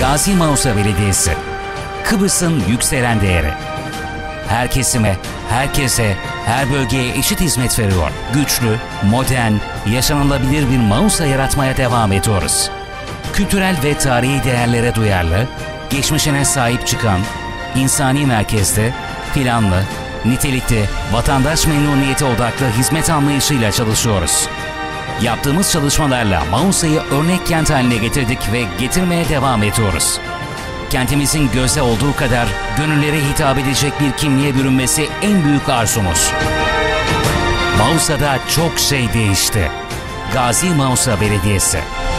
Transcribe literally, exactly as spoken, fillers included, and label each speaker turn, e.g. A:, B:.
A: Gazi Mausa Belediyesi, Kıbrıs'ın yükselen değeri. Her kesime, herkese, her bölgeye eşit hizmet veriyor. Güçlü, modern, yaşanılabilir bir Mausa yaratmaya devam ediyoruz. Kültürel ve tarihi değerlere duyarlı, geçmişine sahip çıkan, insani merkezde, planlı, nitelikli, vatandaş memnuniyeti odaklı hizmet anlayışıyla çalışıyoruz. Yaptığımız çalışmalarla Mausa'yı örnek kent haline getirdik ve getirmeye devam ediyoruz. Kentimizin gözde olduğu kadar gönüllere hitap edecek bir kimliğe bürünmesi en büyük arzumuz. Mausa'da çok şey değişti. Gazi Mausa Belediyesi.